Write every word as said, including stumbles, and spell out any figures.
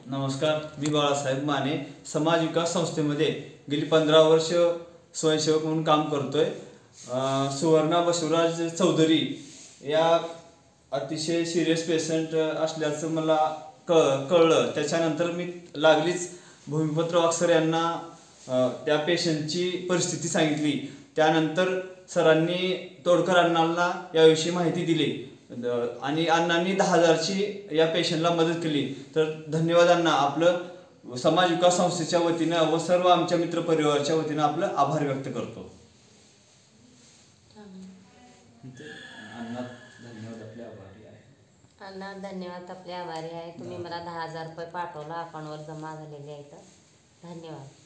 नमस्कार, मी बाळासाहेब माने समाज विकास संस्थेमध्ये गेली पंधरा वर्ष स्वयंसेवक म्हणून काम करतोय। सुवर्णा बसवराज चौधरी या अतिशय सिरियस पेशंट असल्याचं मला कळ कळलं त्याच्यानंतर मी लागलीच भूमिपत्र वाकसर यांना त्या पेशंटची परिस्थिती सांगितली। त्यानंतर सरांनी तोडकर अण्णांना याविषयी माहिती दिली आणि अण्णांनी दहा हजारची या पेशंटला मदत केली। तर धन्यवाद अण्णा, आपलं समाज विकास संस्थेच्या वतीनं व सर्व आमच्या मित्र परिवाराच्या वतीनं आपलं आभार व्यक्त करतो। अण्णा धन्यवाद, आपले आभारी आहे। अण्णा धन्यवाद, आपले आभारी आहे। तुम्ही मला दहा हजार रुपये पाठवला, अकाउंटवर जमा झालेले आहेत। धन्यवाद।